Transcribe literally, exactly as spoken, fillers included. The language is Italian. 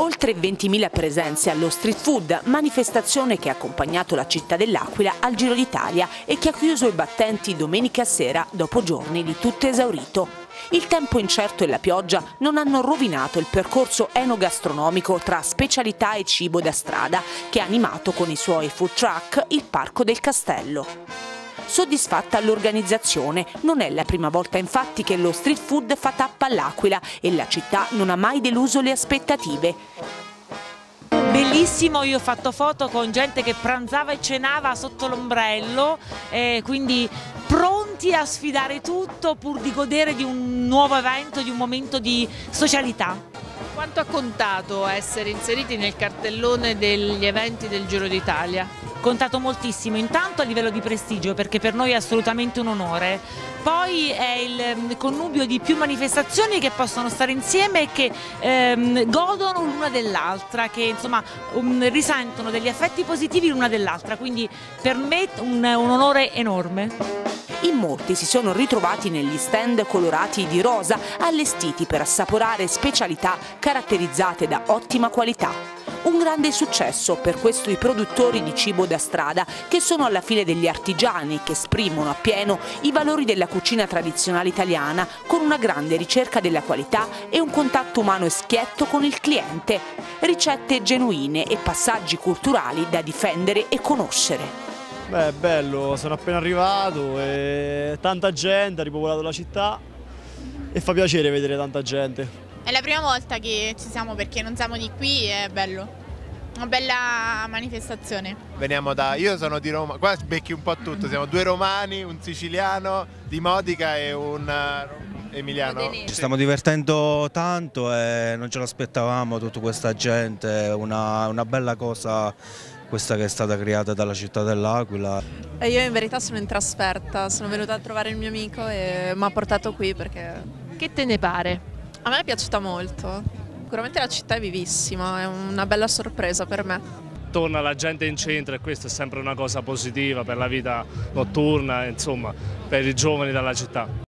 Oltre ventimila presenze allo street food, manifestazione che ha accompagnato la città dell'Aquila al Giro d'Italia e che ha chiuso i battenti domenica sera dopo giorni di tutto esaurito. Il tempo incerto e la pioggia non hanno rovinato il percorso enogastronomico tra specialità e cibo da strada che ha animato con i suoi food truck il Parco del Castello. Soddisfatta l'organizzazione, non è la prima volta infatti che lo street food fa tappa all'Aquila e la città non ha mai deluso le aspettative. Bellissimo, io ho fatto foto con gente che pranzava e cenava sotto l'ombrello, eh, quindi pronti a sfidare tutto pur di godere di un nuovo evento, di un momento di socialità. Quanto ha contato essere inseriti nel cartellone degli eventi del Giro d'Italia? Contato moltissimo, intanto a livello di prestigio, perché per noi è assolutamente un onore, poi è il connubio di più manifestazioni che possono stare insieme e che ehm, godono l'una dell'altra, che insomma um, risentono degli effetti positivi l'una dell'altra, quindi per me un, un onore enorme. In molti si sono ritrovati negli stand colorati di rosa, allestiti per assaporare specialità caratterizzate da ottima qualità. Un grande successo per questo i produttori di cibo da strada, che sono alla fine degli artigiani che esprimono appieno i valori della cucina tradizionale italiana con una grande ricerca della qualità e un contatto umano e schietto con il cliente. Ricette genuine e passaggi culturali da difendere e conoscere. Beh, è bello, sono appena arrivato e tanta gente, ha ripopolato la città e fa piacere vedere tanta gente. È la prima volta che ci siamo perché non siamo di qui e è bello. Una bella manifestazione. Veniamo da, io sono di Roma, qua becchi un po' tutto, siamo due romani, un siciliano di Modica e un uh, emiliano. Ci stiamo divertendo tanto e non ce l'aspettavamo tutta questa gente, una, una bella cosa questa che è stata creata dalla città dell'Aquila. E io in verità sono in trasferta, sono venuta a trovare il mio amico e mi ha portato qui perché... Che te ne pare? A me è piaciuta molto, sicuramente la città è vivissima, è una bella sorpresa per me. Torna la gente in centro e questa è sempre una cosa positiva per la vita notturna, insomma, per i giovani della città.